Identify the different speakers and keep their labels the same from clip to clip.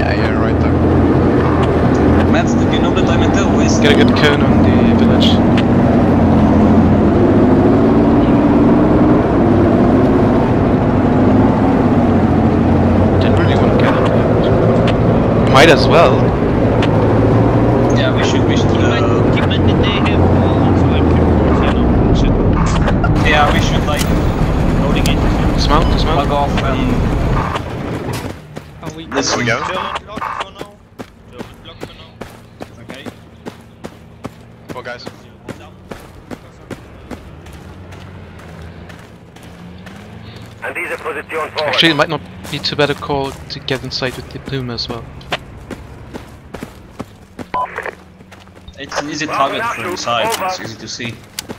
Speaker 1: Yeah, right there.
Speaker 2: Matt, do you know that I'm at the west?
Speaker 3: Get a good cone on the village. Didn't really want to get it. Might as well.
Speaker 2: Yeah, we should.
Speaker 4: Given that they have also like
Speaker 2: Yeah, we should like
Speaker 4: loading it.
Speaker 3: Dismount.
Speaker 2: plug off and.
Speaker 1: There we go.
Speaker 4: German block for now. Okay.
Speaker 1: Come on, guys.
Speaker 3: Actually, it might not be too bad a call to get inside with the Puma as well.
Speaker 2: It's an easy target from inside, it's easy to see.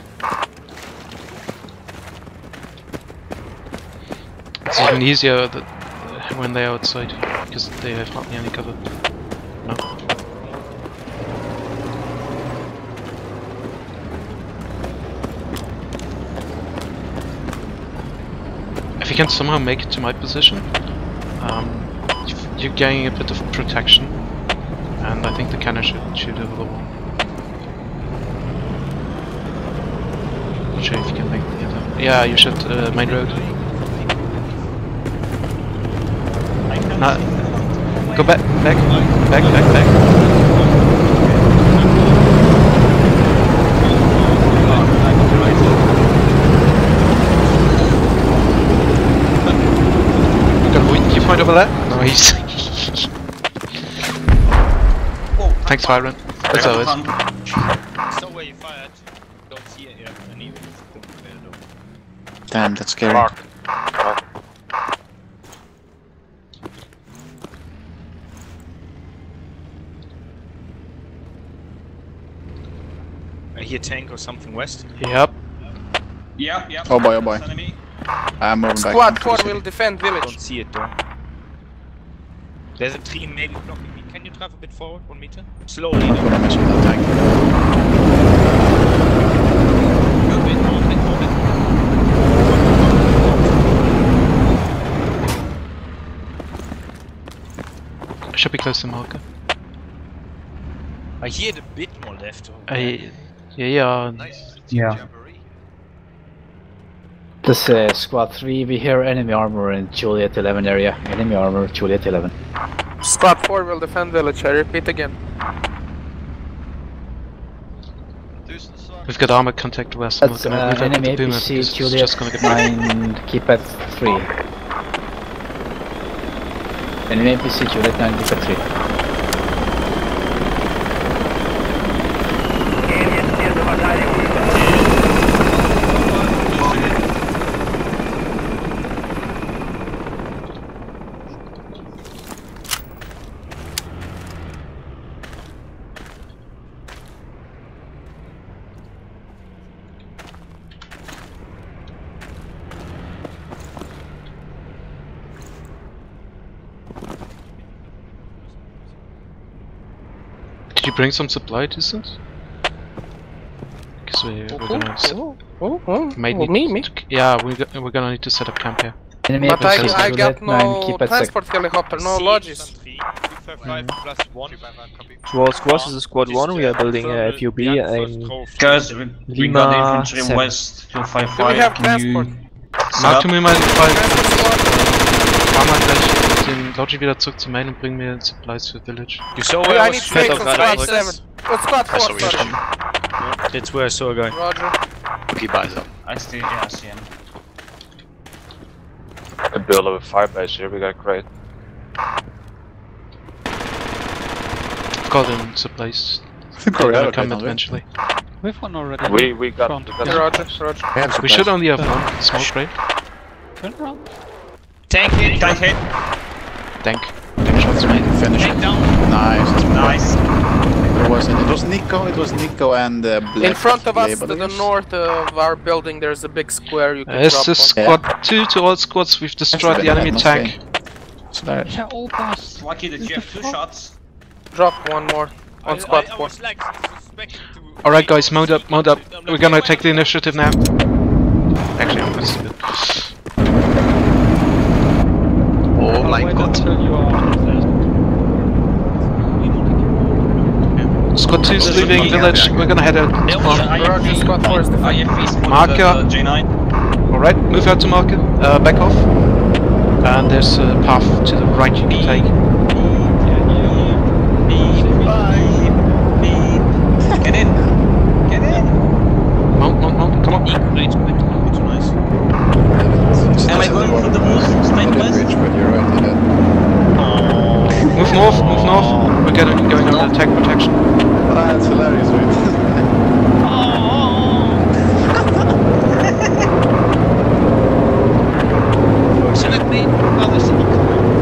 Speaker 3: It's even easier when they're outside, because they have hardly any cover. No. If you can somehow make it to my position, you're gaining a bit of protection, and I think the cannon should shoot over the wall. Not sure if you can make the other. Yeah, you should, main road. Go back. Got a weak point over there? Nice. Thanks, Byron. As always.
Speaker 4: So where you fired, don't see it yet. And even
Speaker 1: Damn, that's scary.
Speaker 5: Mark.
Speaker 4: I hear tank or something west.
Speaker 3: Yep.
Speaker 2: Yeah.
Speaker 1: Oh boy.
Speaker 2: Enemy.
Speaker 1: I'm moving back.
Speaker 6: Squad 4 will defend village.
Speaker 4: Don't see it though. There's a tree maybe blocking me. Can you drive a bit forward, 1 meter? Slowly.
Speaker 1: I'm not gonna mess with that tank.
Speaker 4: Move it.
Speaker 3: Should be close to marker.
Speaker 4: I hear the bit more left.
Speaker 3: Yeah.
Speaker 7: Yeah. This squad 3, we hear enemy armor in Juliet 11 area. Enemy armor, Juliet 11.
Speaker 6: Squad 4 will defend village, I repeat again.
Speaker 3: We've got armor contact west.
Speaker 7: That's
Speaker 3: We're gonna move up with
Speaker 7: enemy
Speaker 3: the Puma
Speaker 7: APC,
Speaker 3: because it's
Speaker 7: Juliet
Speaker 3: just gonna get
Speaker 7: 9, keep at 3. Enemy APC, Juliet 9, keep at 3.
Speaker 3: Did you bring some supply distance? Because we're gonna
Speaker 6: Me?
Speaker 3: yeah, we're gonna need to set up camp here.
Speaker 7: Enemy
Speaker 6: But
Speaker 7: APC,
Speaker 6: I got
Speaker 7: Juliet 9,
Speaker 6: no
Speaker 7: keep at 6.
Speaker 6: transport helicopter, no lodges.
Speaker 4: 355 plus 1.
Speaker 8: Squad is a squad 1, we are building a FUB in
Speaker 2: Guys, we got
Speaker 8: Lima
Speaker 2: infantry
Speaker 8: 7.
Speaker 2: west, 255.
Speaker 6: Do we have
Speaker 2: Can
Speaker 6: transport?
Speaker 3: Mark to mir mal den Fall.
Speaker 6: Transport
Speaker 3: Fahr mal gleich den Logi wieder zurück zum Main und bring mir Supplies für Village.
Speaker 4: You saw
Speaker 6: squad.
Speaker 4: where
Speaker 6: I
Speaker 4: I
Speaker 6: need
Speaker 4: was
Speaker 6: snakes on
Speaker 4: straight
Speaker 6: squad
Speaker 4: up
Speaker 6: 7. Oh, squad 4, sorry.
Speaker 4: That's where I saw a guy.
Speaker 6: Roger.
Speaker 5: Okay, bye, so.
Speaker 2: I see him.
Speaker 5: A build of a firebase here, we got great.
Speaker 3: I've got them supplies.
Speaker 1: I think
Speaker 3: They're
Speaker 1: we're
Speaker 3: gonna
Speaker 1: out
Speaker 3: come
Speaker 1: right now,
Speaker 3: eventually.
Speaker 7: We've won already.
Speaker 5: We got
Speaker 6: Yeah, Roger.
Speaker 3: We should only have one smoke break.
Speaker 4: Tank hit!
Speaker 2: Tank hit!
Speaker 3: Tank shots made.
Speaker 1: Finish
Speaker 4: Tank
Speaker 1: it.
Speaker 4: down!
Speaker 1: Nice.
Speaker 2: Nice!
Speaker 1: It was Nico and Black.
Speaker 6: In front of us, to the
Speaker 1: labelers.
Speaker 6: north of our building, there's a big square you can
Speaker 3: This
Speaker 6: drop
Speaker 3: is
Speaker 6: on.
Speaker 3: squad 2 to all squads, we've destroyed the enemy tank.
Speaker 1: So there.
Speaker 2: Lucky that you have 2 shots.
Speaker 6: Drop one more on squad
Speaker 4: I
Speaker 6: 4.
Speaker 4: was like suspecting to...
Speaker 3: Alright guys, mount up. We're gonna take the initiative now. Actually, I'm gonna steal it.
Speaker 5: Oh my god.
Speaker 3: Squad 2's leaving village. We're gonna head out to farm.
Speaker 6: Roger, squad 4 is defending.
Speaker 3: Marker.
Speaker 2: J9.
Speaker 3: Alright, move out to marker. Back off. And there's a path to the right you can take.
Speaker 2: Get in! Get in!
Speaker 3: Mount, come on.
Speaker 2: Nice. Am I going for the most snipe west?
Speaker 3: Move north. We're going under attack protection.
Speaker 1: That's hilarious, right?
Speaker 4: Fortunately, others didn't come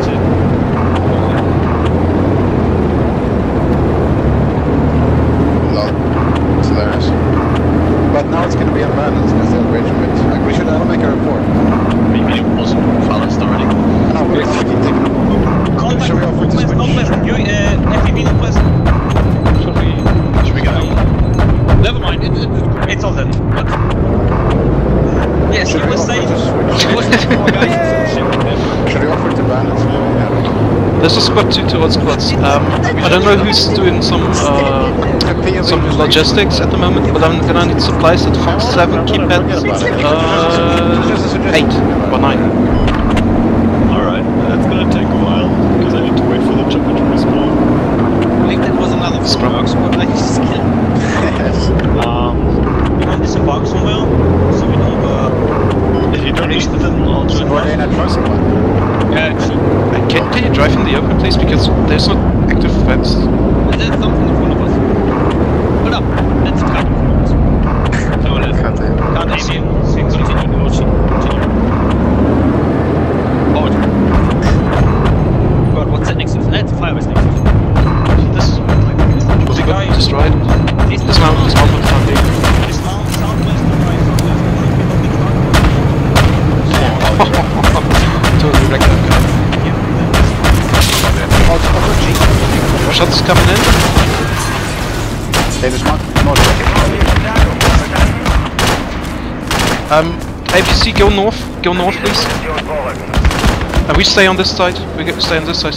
Speaker 1: It's hilarious. But now it's going to be unbalanced because they'll rage quit. Like, we should all make a report.
Speaker 5: Maybe it wasn't balanced already.
Speaker 1: No, we're fucking taking a
Speaker 2: Contact,
Speaker 1: Should we offer to switch?
Speaker 2: northwest, FPV northwest.
Speaker 5: Should we go?
Speaker 4: Never mind,
Speaker 2: It's all dead. Yes,
Speaker 1: Should
Speaker 2: you
Speaker 1: we
Speaker 2: were
Speaker 1: offer
Speaker 2: saying.
Speaker 1: to switch? Should we offer to balance?
Speaker 3: There's a squad 2 towards squads. I don't know who's doing some logistics at the moment, but I'm gonna need supplies at Fox 7, keep at 8 or 9.
Speaker 9: Alright, that's gonna take a while, because I need to wait for the chopper to respawn.
Speaker 4: I think there was another Fox squad I just killed.
Speaker 2: You want this in box somewhere? So we don't
Speaker 9: If you don't reach the then I'll join.
Speaker 1: Or they're not trusting one.
Speaker 4: Yeah, actually.
Speaker 3: Can you drive in the open, please? Because there's not active threats.
Speaker 4: There's something in front of us. Hold up. Let's cut in front of us. So let's
Speaker 1: Can't they?
Speaker 4: can't aim in. Continue. Forward. God, what's that next to us? That's fire next to us.
Speaker 3: This is was it guy destroyed? Dismount with foundation.
Speaker 2: dismount southwest, right, southwest.
Speaker 3: Totally wrecked that guy. Shots coming in.
Speaker 1: They dismount.
Speaker 3: APC, go north, please. And we stay on this side. Stay on this side.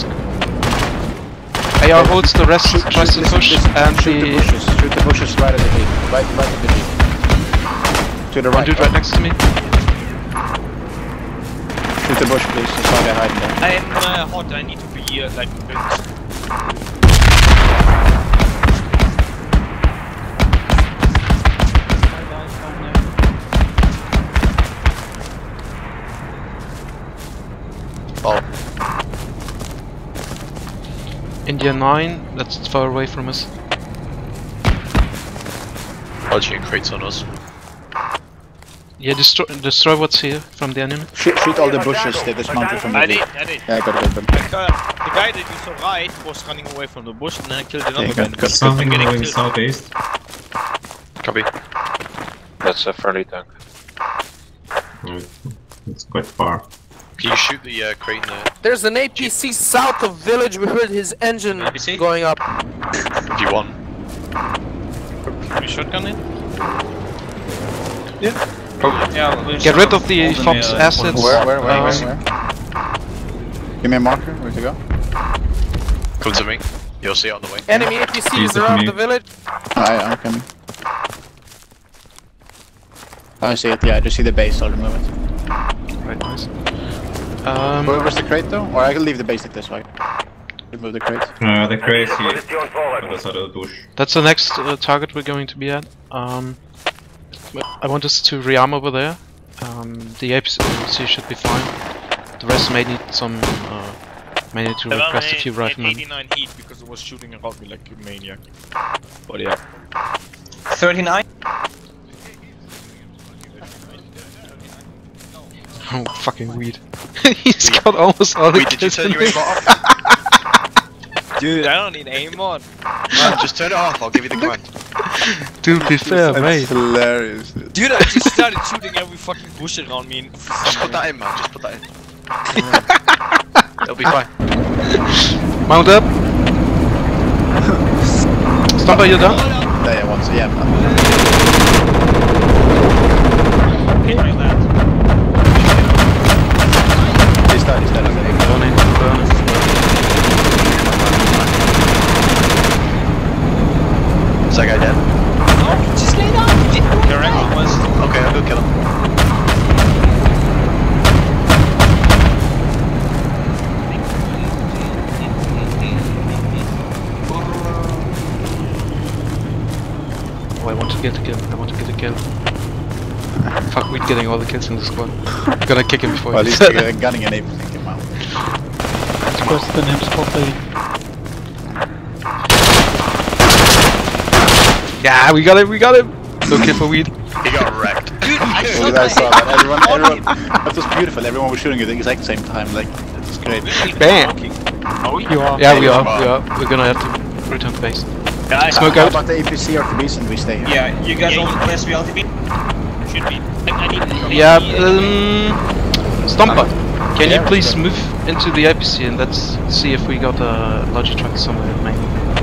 Speaker 3: AR holds the rest, tries to push, and
Speaker 1: Shoot the bushes. Shoot the bushes right at the gate. Right at the gate. To the
Speaker 3: one
Speaker 1: right.
Speaker 3: dude right next to me.
Speaker 1: Shoot the bush, please. That's why they're hiding there.
Speaker 4: I'm hot, I need to be like
Speaker 3: India 9, that's far away from us.
Speaker 5: Archie crates on us.
Speaker 3: Yeah, destroy what's here from the enemy.
Speaker 1: Shoot all the bushes they dismounted from the gate.
Speaker 4: I did.
Speaker 1: Yeah, got them.
Speaker 4: The guy that you saw right was running away from the bush and then I killed another guy.
Speaker 1: got
Speaker 9: Something
Speaker 4: Getting
Speaker 9: going
Speaker 4: killed.
Speaker 9: southeast.
Speaker 5: Copy. That's a friendly tank.
Speaker 9: It's quite far.
Speaker 5: Can you shoot the crate in there?
Speaker 6: There's an APC south of village. We heard his engine
Speaker 2: APC?
Speaker 6: going up.
Speaker 5: If you want.
Speaker 4: Can you shotgun it?
Speaker 5: Probably.
Speaker 2: Yeah, we'll
Speaker 3: Get rid of the Fox assets.
Speaker 1: Where? Give me a marker. Where to go?
Speaker 5: Come to me. You'll see it on the way.
Speaker 6: Enemy APC is
Speaker 9: Easy for
Speaker 6: around
Speaker 9: me.
Speaker 6: the village.
Speaker 1: I'm coming. I see it. Yeah, I just see the base starting moving.
Speaker 3: Right, nice.
Speaker 1: Where was the crate though? Or I can leave the base like this, right? Remove the crate.
Speaker 9: The crazy on the side of the bush.
Speaker 3: That's the next target we're going to be at. I want us to rearm over there. The APC should be fine. The rest may need some. May need to request a few riflemen.
Speaker 4: 89 heat because it was shooting around me like a maniac. But yeah.
Speaker 2: 39.
Speaker 3: Oh, fucking weed. He's got almost all the
Speaker 5: Wait, did you
Speaker 3: kills
Speaker 5: turn
Speaker 3: in
Speaker 5: your
Speaker 3: me.
Speaker 5: aim off?
Speaker 4: Dude, I don't need aim on.
Speaker 5: Man, just turn it off, I'll give you the command.
Speaker 3: Dude, be fair, mate.
Speaker 1: Hilarious.
Speaker 4: Dude, I just started shooting every fucking bush around me.
Speaker 5: Just put that in, man, just put that in. It'll be fine.
Speaker 3: Mount up. Stop, are you done?
Speaker 1: Yeah, once. Yeah. He's dead.
Speaker 3: Burning. to get a kill. I want to get a kill. Fuck, we're getting all the kills in the squad. I'm gonna kick him before
Speaker 1: Well, at
Speaker 3: he
Speaker 1: least they're gunning and able to take him out.
Speaker 10: What's the name spot lady?
Speaker 3: Yeah, we got him, we got him! No kill for weed.
Speaker 5: He got wrecked.
Speaker 2: Dude, I
Speaker 1: Well,
Speaker 2: shot
Speaker 1: I saw that. Everyone, that was beautiful. Everyone was shooting at the exact same time. Like, it was great.
Speaker 3: Bam!
Speaker 10: You are.
Speaker 3: Yeah, we are. We're gonna have to return to base.
Speaker 2: Guys,
Speaker 3: Smoke
Speaker 1: How
Speaker 3: out.
Speaker 1: about the APC RTBs and we stay here?
Speaker 2: yeah, you guys want to place reality?
Speaker 4: Should be. I need.
Speaker 3: Yeah, Stomper, can you
Speaker 1: Yeah,
Speaker 3: please
Speaker 1: sure.
Speaker 3: move into the IPC and let's see if we got a logic truck somewhere, maybe.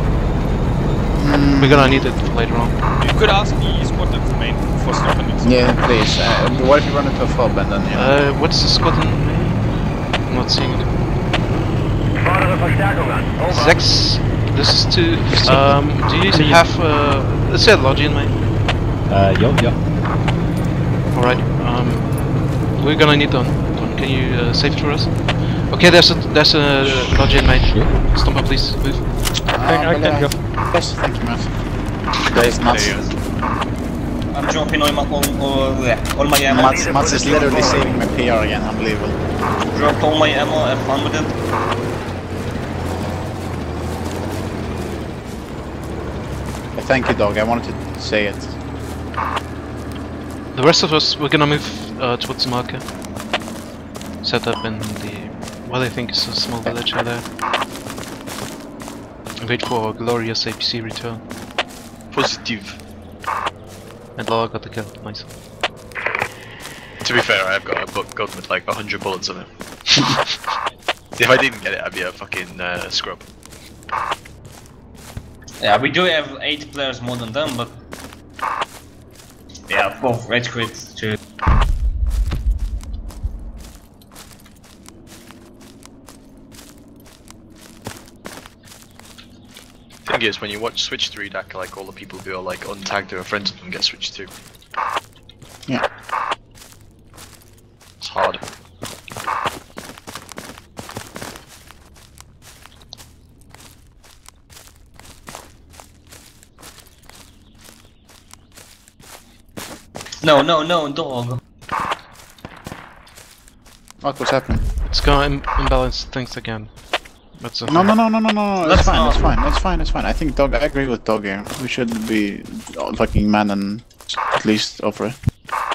Speaker 3: We're gonna need it later on.
Speaker 4: You could ask the squad that's the main for stopping it.
Speaker 1: Yeah, please. What if you run into a fob and then, you know?
Speaker 3: What's the squad in? I'm not seeing it. Zex, this is to, do you have, let's say a logic in mate?
Speaker 10: Yeah.
Speaker 3: Alright, we're gonna need on. Can you save through us? Okay, there's a logic in mate. Stomper, please move.
Speaker 10: I can go.
Speaker 1: Yes, thank you, man. That is Mats.
Speaker 2: I'm dropping all my ammo.
Speaker 1: Mats is literally saving my PR again. Unbelievable.
Speaker 2: Dropped all my ammo, have fun with it.
Speaker 1: Thank you, dog. I wanted to say it.
Speaker 3: The rest of us, we're gonna move towards the marker. Set up in the, what I think is a small village out there. And wait for a glorious APC return.
Speaker 5: Positive.
Speaker 3: And Laura got the kill, nice.
Speaker 5: To be fair, I've got a gun with like 100 bullets on it. If I didn't get it, I'd be a fucking scrub.
Speaker 2: Yeah, we do have 8 players more than them, but yeah, both rage quit too.
Speaker 5: Thing is, when you watch Switch 3 DAC, like all the people who are like untagged who are friends of them get Switch 2.
Speaker 1: Yeah.
Speaker 5: It's hard.
Speaker 2: No, dog.
Speaker 1: What was happening?
Speaker 3: It's gonna imbalance things again. That's a
Speaker 1: No. That's fine.
Speaker 2: not.
Speaker 1: That's fine. I think dog. I agree with dog here. We should be fucking man and at least offer it.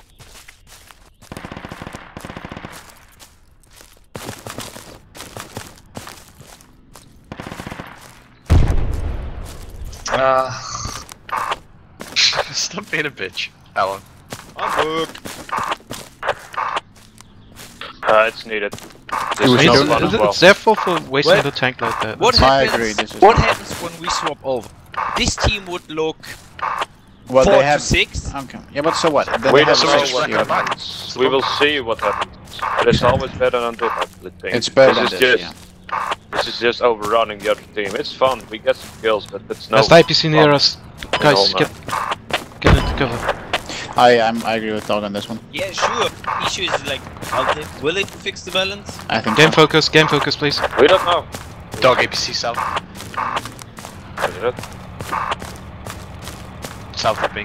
Speaker 5: Stop being a bitch, Alan.
Speaker 8: It's needed.
Speaker 3: It's their fault for wasting the tank like that.
Speaker 4: What
Speaker 1: I
Speaker 4: happens?
Speaker 1: agree, this is
Speaker 4: What
Speaker 1: fine.
Speaker 4: happens when we swap over? This team would look
Speaker 1: Well,
Speaker 4: 4
Speaker 1: they
Speaker 4: to
Speaker 1: have
Speaker 4: 6.
Speaker 1: Okay. Yeah, but so what? Then
Speaker 8: We
Speaker 1: they have
Speaker 8: don't know
Speaker 1: six
Speaker 8: what
Speaker 1: here.
Speaker 8: happens. We will see what happens. But it's always better than this, I think.
Speaker 1: It's better than
Speaker 8: This is
Speaker 1: this,
Speaker 8: just,
Speaker 1: yeah.
Speaker 8: this is just overrunning the other team. It's fun. We get some kills, but it's no.
Speaker 3: There's the IPC near
Speaker 8: fun.
Speaker 3: us. Guys,
Speaker 8: No,
Speaker 3: get into cover.
Speaker 1: I agree with dog on this one.
Speaker 4: Yeah, sure. Issue is like, will it fix the balance?
Speaker 1: I think
Speaker 3: Game
Speaker 1: so.
Speaker 3: focus, please.
Speaker 8: We don't know.
Speaker 5: Dog APC south.
Speaker 8: What is it?
Speaker 5: South of me.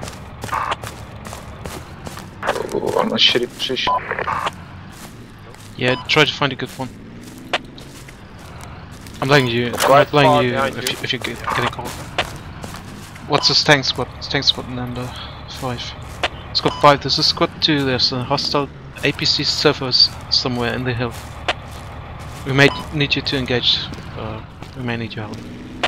Speaker 8: Oh, I'm in a shitty position.
Speaker 3: Yeah, try to find a good one. I'm blaming you. I'm not
Speaker 8: Quite far
Speaker 3: blaming you
Speaker 8: behind
Speaker 3: if you're getting caught. What's this tank squad? It's tank squad number 5. Squad 5, this is squad 2, there's a hostile APC surface somewhere in the hill. We may need you to engage, we may need your help.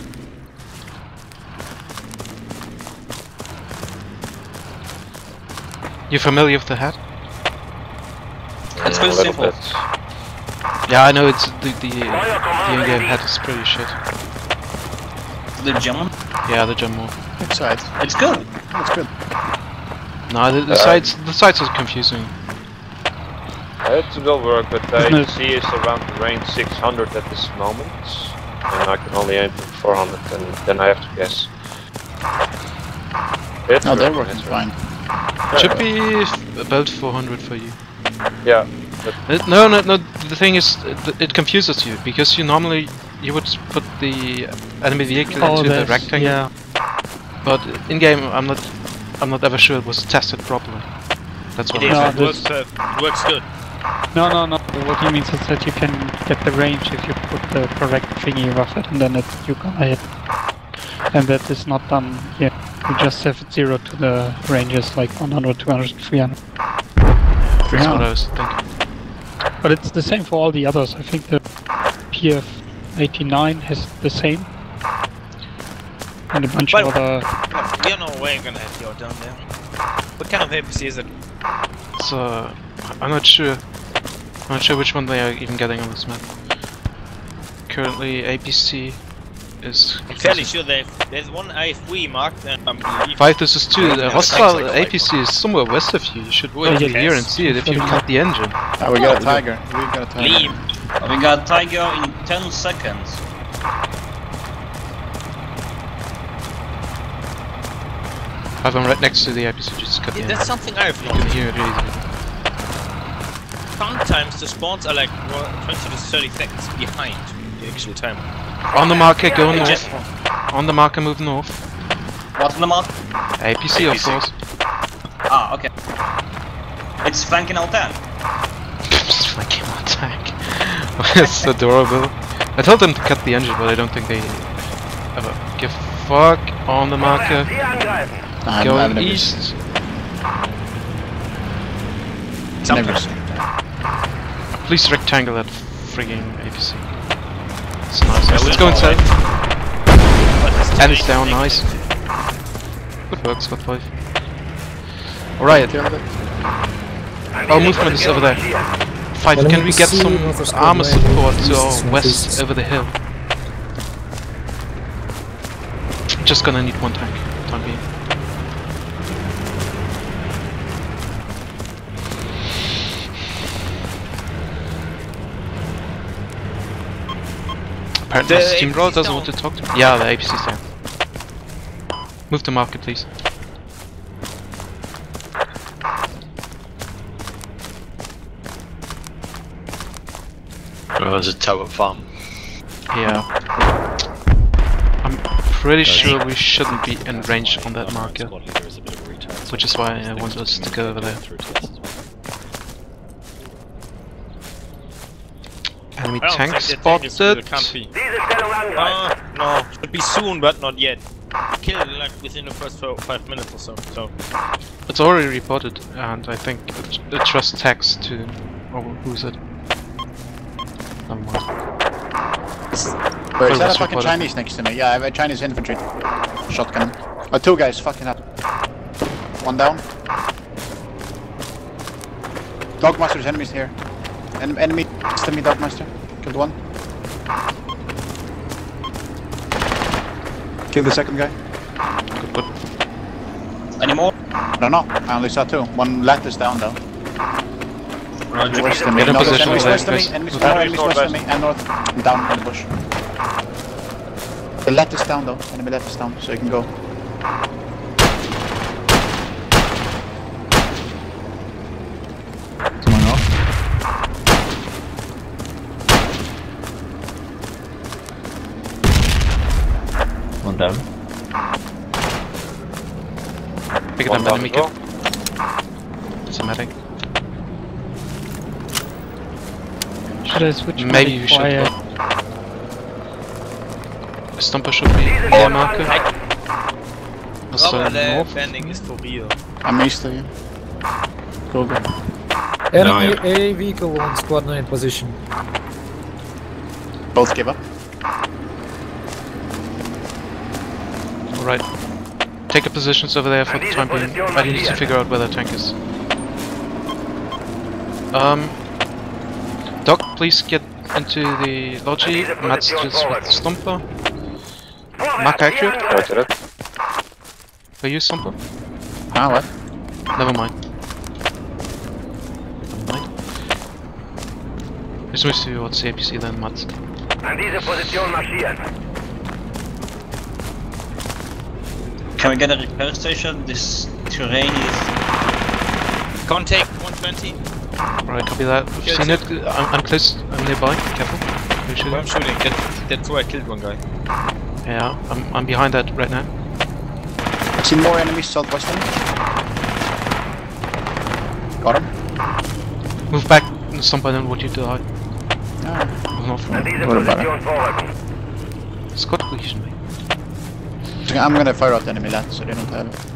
Speaker 3: You familiar with the hat?
Speaker 2: It's very simple.
Speaker 3: Yeah, I know it's the in-game hat is pretty shit.
Speaker 2: The German?
Speaker 3: Yeah, the German one.
Speaker 1: It's right.
Speaker 2: It's good.
Speaker 1: It's good.
Speaker 3: No, the sides are confusing.
Speaker 8: It will work, but the AC is around the range 600 at this moment. And I can only aim for 400, and then I have to guess. It's
Speaker 1: No, they're
Speaker 8: working,
Speaker 1: working
Speaker 8: it's
Speaker 1: fine.
Speaker 3: Should be about 400 for you.
Speaker 8: Yeah.
Speaker 3: No, the thing is, it confuses you, because you would put the enemy vehicle into the rectangle.
Speaker 10: Yeah.
Speaker 3: But in game, I'm not I'm not ever sure it was tested properly. That's what
Speaker 4: It
Speaker 3: I'm
Speaker 4: is,
Speaker 3: saying.
Speaker 4: it works good.
Speaker 10: No. What he means is that you can get the range if you put the correct thingy rough it, and then you gonna hit. And that is not done here. You just have it 0 to the ranges like 100, 200, 300.
Speaker 3: That's what I was thinking.
Speaker 10: But it's the same for all the others. I think the PF89 has the same. And a bunch of other...
Speaker 4: We don't know where you're gonna have your down there. What kind of APC is it?
Speaker 3: It's I'm not sure. I'm not sure which one they are even getting on this map. Currently, APC is...
Speaker 4: I'm fairly sure there's one IFV marked and I believe...
Speaker 3: 5 this is 2. The hostile APC is somewhere west of you. You should wait here and see it if you cut the engine.
Speaker 1: Oh, we got a tiger. We got a tiger.
Speaker 4: Leave.
Speaker 2: We got tiger in 10 seconds.
Speaker 3: I have them right next to the APC, just cut the engine.
Speaker 4: That's something I've
Speaker 3: You can
Speaker 4: noticed.
Speaker 3: hear it easily.
Speaker 4: Sometimes the spawns are like 20 to 30 seconds behind the actual time.
Speaker 3: On the marker, go north. On the marker, move north.
Speaker 2: What's on the mark?
Speaker 3: APC, of course.
Speaker 2: Ah, okay. It's flanking our tank.
Speaker 3: Just flanking our tank. It's adorable. I told them to cut the engine, but I don't think they ever give a fuck. On the marker. Going east. Please rectangle that frigging APC. It's nice. Let's go inside. And it's down, nice. Good work, Scott 5. Alright. Our movement is over there. 5, can we get some armor support to our west over the hill? Just gonna need one tank, time being. Apparently the steamroller doesn't want to talk to me. Yeah, the APC's down. Move to market, please.
Speaker 5: Oh, there's a tower farm.
Speaker 3: Yeah. I'm pretty sure we shouldn't be in range on that marker. Which is why I want us to go over there. Enemy tank spotted.
Speaker 4: No, should be soon, but not yet. Kill it like within the first 5 minutes or so.
Speaker 3: It's already reported, and I think it trusts text to... Oh, who's it? Never mind.
Speaker 1: Wait, is that a fucking Chinese next to me? Yeah, I have a Chinese infantry. Shotgun. Oh, 2 guys fucking up. 1 down. Dogmaster's enemies here. Enemy next to me, Dogmaster. Killed 1. Kill the second guy.
Speaker 3: Good.
Speaker 2: Any more?
Speaker 1: I don't know, I only saw 2. 1 lattice down though.
Speaker 2: Roger.
Speaker 1: West of me.
Speaker 3: Get in
Speaker 1: No, there's
Speaker 3: position
Speaker 1: enemies
Speaker 3: with
Speaker 1: west of me.
Speaker 3: that,
Speaker 1: Enemies
Speaker 3: guys.
Speaker 1: west of me and north. And down in the bush. The lattice down though. Enemy lattice down, so you can go.
Speaker 7: Someone off. One down.
Speaker 3: Pick it up, enemy kill. It's a medic.
Speaker 10: Should I switch?
Speaker 3: Maybe you should. The stumper should be near marker. Also north.
Speaker 4: Landing is for real.
Speaker 1: I'm east of you. Go.
Speaker 11: Enemy A vehicle on squad 9 position.
Speaker 1: Both give up.
Speaker 3: Alright. Take your positions over there for the time being. I need to figure out where the tank is. Doc, please get into the lodgy. Matt's just with Stumper. Mark accurate? Are you Stumper?
Speaker 1: Ah, what?
Speaker 3: Never mind. Just move towards the APC then, Matt.
Speaker 12: An diese Position marschieren.
Speaker 2: Can we get a repair station? This terrain is...
Speaker 4: Contact 120.
Speaker 3: Right, copy that. I've seen it. I'm close. I'm nearby. Careful.
Speaker 4: I'm shooting. That's why I killed 1 guy.
Speaker 3: Yeah, I'm behind that right now.
Speaker 1: See more enemies southwestern. Got him.
Speaker 3: Move back, somebody what you do.
Speaker 12: An diese Position vorrücken.
Speaker 3: Scott position me.
Speaker 1: I'm gonna fire out the enemy lads so they don't have it.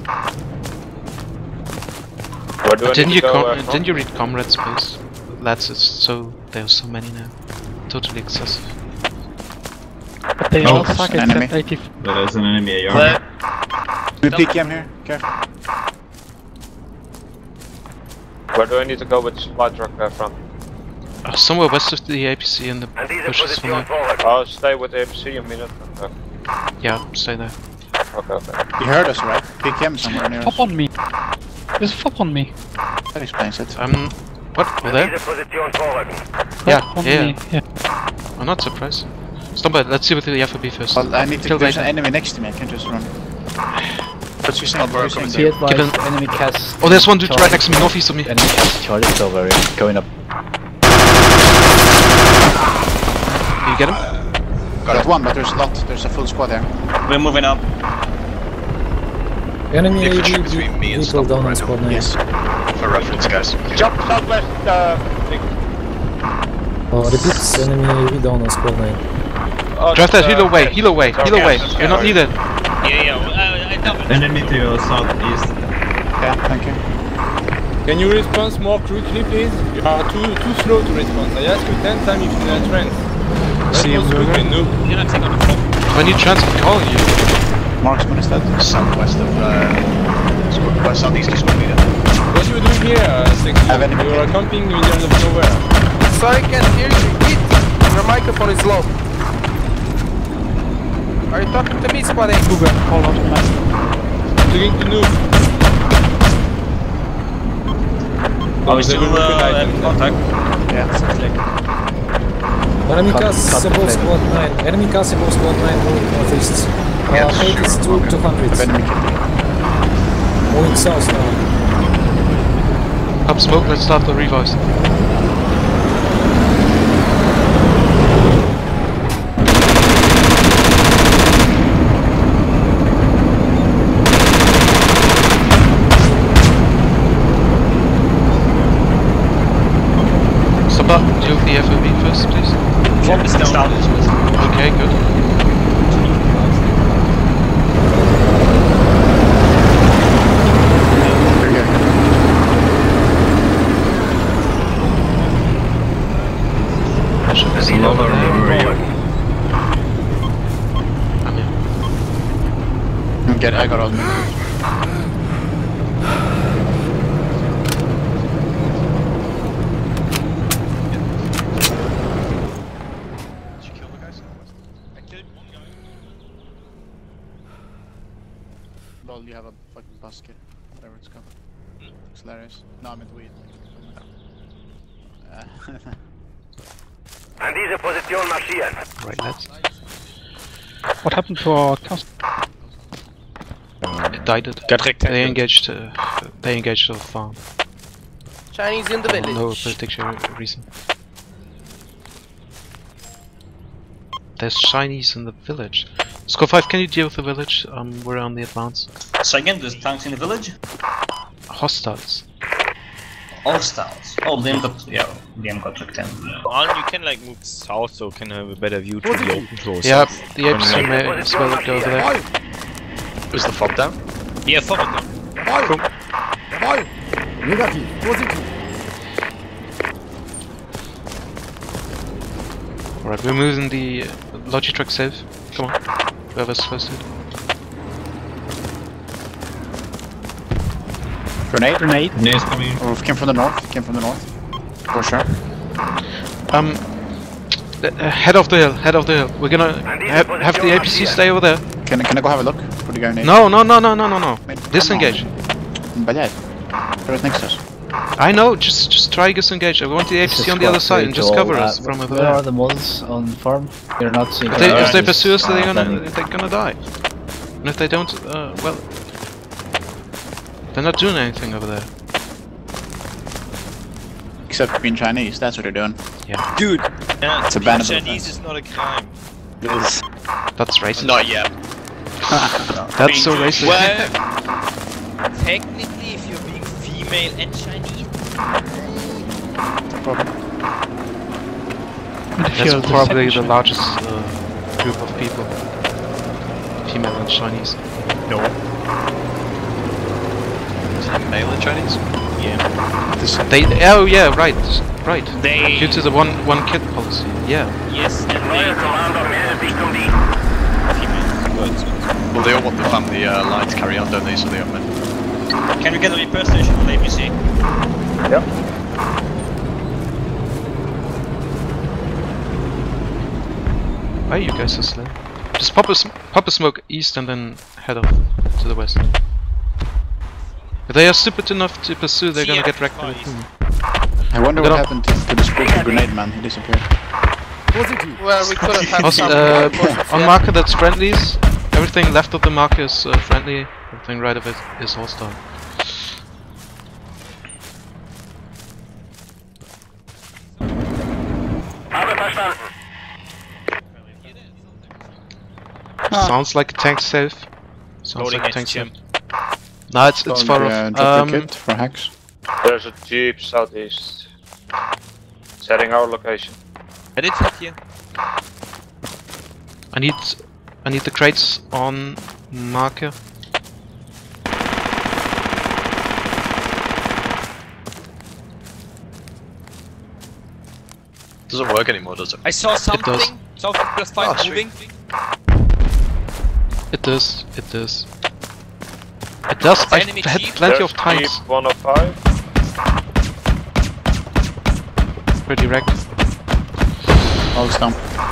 Speaker 8: Where do I
Speaker 3: Didn't
Speaker 8: need
Speaker 3: you
Speaker 8: to go,
Speaker 3: didn't you read comrade space? Lads, it's so there's so many now. Totally excessive.
Speaker 10: But they all suck
Speaker 1: an enemy.
Speaker 10: at 80.
Speaker 9: There's an enemy AR.
Speaker 1: We PKM here, careful.
Speaker 8: Where do I need to go with the supply truck front?
Speaker 3: Somewhere west of the APC and the
Speaker 12: An diese
Speaker 3: bushes from
Speaker 12: Position
Speaker 3: there.
Speaker 12: vorrücken.
Speaker 8: Oh, stay with the APC a minute. Okay,
Speaker 3: Yeah, stay there.
Speaker 8: okay.
Speaker 1: You heard us, right? PKM somewhere near us.
Speaker 10: Fop on me. There's a fop on me.
Speaker 1: That explains it.
Speaker 3: What? Over
Speaker 12: An
Speaker 3: there?
Speaker 12: diese Position vorrücken.
Speaker 3: Yeah,
Speaker 10: On
Speaker 3: yeah.
Speaker 10: me. Yeah.
Speaker 3: I'm not surprised. Stop by, let's see what the FOB first.
Speaker 1: Well, I need to.
Speaker 3: Kill
Speaker 1: There's
Speaker 3: Vader.
Speaker 1: an enemy next to me. I can't just run. What's you saying? What are you saying?
Speaker 7: Be advised,
Speaker 3: Give him-
Speaker 7: enemy cast.
Speaker 3: Oh, there's one dude right next to me, northeast of me.
Speaker 7: Enemy cast charges over going up.
Speaker 3: Do you get him?
Speaker 1: Got one, but there's a lot. There's a full squad there.
Speaker 2: We're moving up.
Speaker 11: Enemy
Speaker 5: Infantry
Speaker 11: AV
Speaker 5: between me and
Speaker 11: vehicle
Speaker 5: Stop
Speaker 11: down on
Speaker 5: right
Speaker 11: squad 9.
Speaker 1: Yes.
Speaker 5: For reference, guys.
Speaker 8: Jump southwest,
Speaker 11: Oh, repeat, enemy AV down on squad 9.
Speaker 3: Drive that, heal away, heal away, heal away. You're not needed.
Speaker 4: Yeah, I doubled.
Speaker 9: Enemy to your southeast.
Speaker 1: Yeah, thank you.
Speaker 13: Can you respond more quickly, please? You are too slow to respond. I asked you 10 times if you are trans. Respond quickly, no.
Speaker 4: You're not taking the phone.
Speaker 3: When you trans, I'm calling you.
Speaker 1: Marksman is dead.
Speaker 5: Southwest of southeast of squad leader.
Speaker 13: What are you doing here, Sexy?
Speaker 1: Have enemy.
Speaker 13: You are camping in the middle of nowhere.
Speaker 6: Sorry, I can't hear you. Eat. Your microphone is low. Are you talking to me, Squad A?
Speaker 10: Google, call out the master.
Speaker 13: Looking to noob.
Speaker 2: Are we still in contact?
Speaker 1: Yeah, sounds like.
Speaker 11: Enemy
Speaker 7: Cut
Speaker 11: cast
Speaker 7: the
Speaker 11: above
Speaker 7: plane.
Speaker 11: squad 9. Enemy cast above squad 9 moving northeast. Height is 200.
Speaker 1: Enemy killed.
Speaker 11: Moving south now.
Speaker 3: Up smoke, let's start the revives. Stop up, do the FOB first, please.
Speaker 2: Drop is down.
Speaker 3: Okay, good.
Speaker 1: They're here.
Speaker 3: There's a lot I'm here.
Speaker 1: I got all the Well, you have a fucking basket, whatever it's called. It's hilarious. No, I meant weed.
Speaker 12: An diese Position marschieren.
Speaker 3: Right, let's.
Speaker 10: What happened to our cast?
Speaker 3: It died. They engaged the farm.
Speaker 6: Chinese in the village.
Speaker 3: No particular reason. There's Chinese in the village. Score 5, can you deal with the village? We're on the advance.
Speaker 2: So again, there's tanks in the village?
Speaker 3: Hostiles.
Speaker 2: Hostiles. Oh, DM got tricked in.
Speaker 4: On, you can like move south so can have a better view to the open floor.
Speaker 3: Yeah, the APC may as well go over there.
Speaker 5: Was the fob down?
Speaker 4: Yeah, follow them.
Speaker 3: Cool. Alright, we're moving the Logitruck safe. Come on. Whoever's supposed to.
Speaker 1: Grenade?
Speaker 10: Grenade.
Speaker 9: Near's coming.
Speaker 1: Or came from the north. Came from the north. For sure.
Speaker 3: Head off the hill. Head off the hill. We're gonna have the APC stay over there.
Speaker 1: Can I go have a look for the grenade?
Speaker 3: No. Disengage.
Speaker 1: Блядь. Right next to us.
Speaker 3: I know. Just try disengage. I want the APC on the other side and just cover us from over
Speaker 7: Where are
Speaker 3: there.
Speaker 7: the mods on farm? You're not seeing.
Speaker 3: If they pursue us, they're gonna die. And if they don't, well, they're not doing anything over there.
Speaker 1: Except being Chinese, that's what they're doing.
Speaker 3: Yeah.
Speaker 4: Dude,
Speaker 1: It's a bannable
Speaker 4: Chinese
Speaker 1: offense.
Speaker 4: is not a crime.
Speaker 1: It is.
Speaker 3: That's racist.
Speaker 5: Not yet.
Speaker 3: That's so racist.
Speaker 4: Well, technically, if you're being female and Chinese,
Speaker 3: That's probably the largest group of people. Female and Chinese.
Speaker 5: No. Is it male and Chinese?
Speaker 4: yeah.
Speaker 3: They. Oh yeah, right.
Speaker 4: They.
Speaker 3: Due to the one kid policy. Yeah.
Speaker 4: Yes, and
Speaker 12: Neuer Commander meldet sich die.
Speaker 5: Well, they all want the family line to carry on, don't they? So they are men.
Speaker 2: Can we get a repair station on ABC?
Speaker 8: Yep.
Speaker 3: Why are you guys so slow? Just pop a smoke east and then head off to the west. If they are stupid enough to pursue, they're gonna get wrecked by the boom.
Speaker 1: I wonder what happened to the spooky grenade man. He disappeared.
Speaker 6: Well, we could have had
Speaker 3: Also,
Speaker 6: some.
Speaker 3: on marker that's friendlies. Everything left of the marker is friendly. Everything right of it is hostile.
Speaker 12: Habe verstanden.
Speaker 3: Sounds like a tank safe. Sounds
Speaker 4: Loading
Speaker 3: like a tank
Speaker 4: HGM.
Speaker 3: safe. No, it's far off.
Speaker 1: Drop your kit for hacks.
Speaker 8: There's a jeep southeast. It's heading our location.
Speaker 4: I did hit here.
Speaker 3: I need the crates on marker.
Speaker 5: Doesn't work anymore, does it?
Speaker 4: I saw something.
Speaker 3: does.
Speaker 4: Something plus 5 moving.
Speaker 3: It does. It does. It does. I've
Speaker 4: Enemy
Speaker 3: had
Speaker 4: jeep.
Speaker 3: plenty
Speaker 8: There's
Speaker 3: of times.
Speaker 8: Jeep 105.
Speaker 3: Pretty wrecked.
Speaker 1: All down.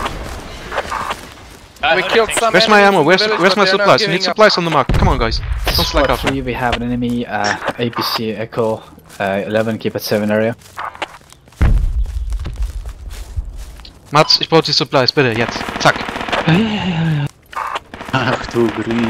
Speaker 6: We killed some.
Speaker 3: Where's my ammo?
Speaker 6: enemies in the
Speaker 3: Where's
Speaker 6: village,
Speaker 3: my
Speaker 6: but they're not
Speaker 3: supplies? I
Speaker 6: giving
Speaker 3: need
Speaker 6: up.
Speaker 3: supplies on the mark. Come on, guys. Don't slack
Speaker 7: Squad
Speaker 3: off.
Speaker 7: 3, we have an enemy APC Echo 11, keep at 7 area.
Speaker 3: Mats, ich brauche die Supplies, bitte, jetzt. Zack.
Speaker 1: Ach du Grüne.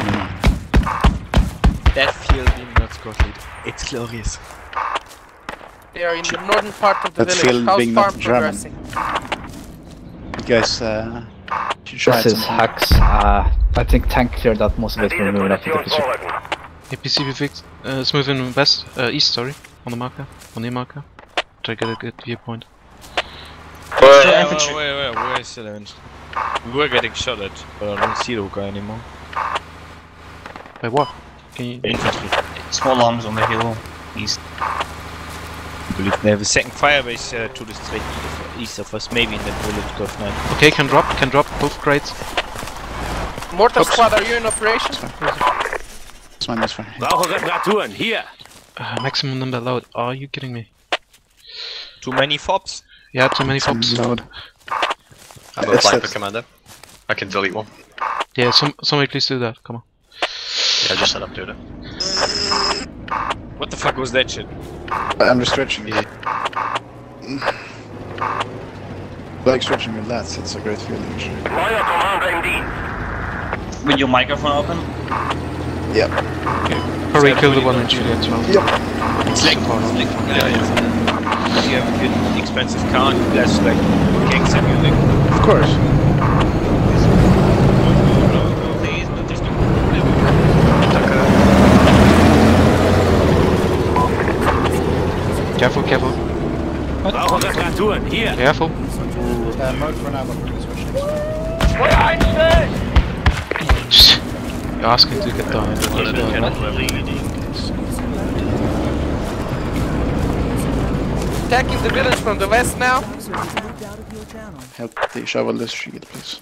Speaker 4: That field in not Scotland. It's glorious.
Speaker 6: They are in the northern part of the
Speaker 1: That
Speaker 6: village.
Speaker 1: field
Speaker 6: How's
Speaker 1: being
Speaker 6: farm
Speaker 1: not German.
Speaker 6: progressing?
Speaker 1: You guys should try
Speaker 7: This
Speaker 1: it
Speaker 7: is
Speaker 1: sometime.
Speaker 7: hacks. I think tank cleared out most of it. We're moving up to the
Speaker 12: Position
Speaker 7: picture.
Speaker 12: vorrücken.
Speaker 3: APC befixed. It's moving west, east, sorry, on the marker, on the marker. Try to get a good viewpoint.
Speaker 4: Where is the end? We were getting shot at, but I don't see the guy anymore.
Speaker 3: By what? Can you?
Speaker 2: Infantry. Small arms on the hill east.
Speaker 4: I believe they have a second firebase to the straight east of us, maybe in that village, Gulf 9.
Speaker 3: Okay, can drop both crates.
Speaker 6: Mortar
Speaker 3: Oops.
Speaker 6: squad, are you in operation?
Speaker 1: That's fine, that's fine.
Speaker 12: Brauche Reparaturen, hier!
Speaker 3: Maximum number load. Are you kidding me?
Speaker 4: Too many fobs?
Speaker 3: Yeah, too many fobs.
Speaker 1: Load.
Speaker 5: I'm a
Speaker 1: It's-
Speaker 5: sniper
Speaker 1: it's-
Speaker 5: commander. I can delete one.
Speaker 3: Yeah, somebody please do that. Come on.
Speaker 5: Yeah, I just said I'm doing it.
Speaker 4: What the fuck was that shit?
Speaker 1: I'm just stretching you. Like stretching with that, it's a great feeling actually.
Speaker 12: Neuer Commander im Dienst.
Speaker 2: With your microphone open?
Speaker 1: Yep.
Speaker 3: Hurry, kill the one in Juliet as well.
Speaker 1: Yep.
Speaker 4: It's like, if you have a good expensive car, that's like gang simulating.
Speaker 1: Of course.
Speaker 3: Careful, careful.
Speaker 12: Brauche Reparaturen, hier!
Speaker 3: Careful.
Speaker 1: Mode for now, but switch next.
Speaker 3: You're asking to get down.
Speaker 6: Attacking the village from the west now.
Speaker 1: Help the shovel this shield, please.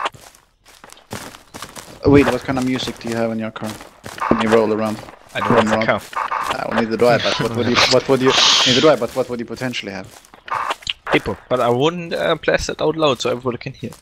Speaker 1: Wait, what kind of music do you have in your car? When you roll around?
Speaker 4: I don't have a car.
Speaker 1: Well, neither do I, but what would you potentially have?
Speaker 4: Hippo, but I wouldn't blast it out loud so everybody can hear.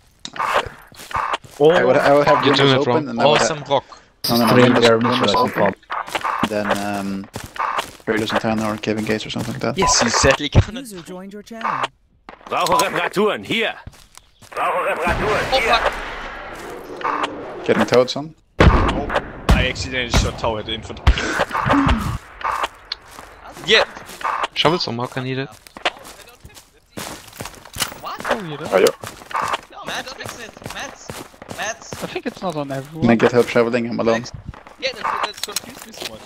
Speaker 1: I would have
Speaker 3: You're
Speaker 1: windows
Speaker 3: doing it
Speaker 1: open
Speaker 3: wrong.
Speaker 1: and I would have,
Speaker 4: Awesome rock.
Speaker 1: no,
Speaker 7: Three
Speaker 1: windows,
Speaker 7: there,
Speaker 1: windows
Speaker 7: Michelin
Speaker 1: open,
Speaker 7: pop.
Speaker 1: then Railers Antenna or Caving Gates or something like that.
Speaker 4: Yes, you sadly cannot.
Speaker 14: User joined your channel.
Speaker 12: Brauche Reparaturen, hier! Brauche Reparaturen, hier!
Speaker 1: Getting towed some?
Speaker 4: I accidentally shot tower at the infantry. Yeah!
Speaker 3: Shovels or marker needed.
Speaker 2: What?
Speaker 8: Are you?
Speaker 2: No, Mads, fix it! Mads!
Speaker 10: I think it's not on everyone.
Speaker 1: Can I get help traveling? I'm alone.
Speaker 4: Yeah, that's confused me so much.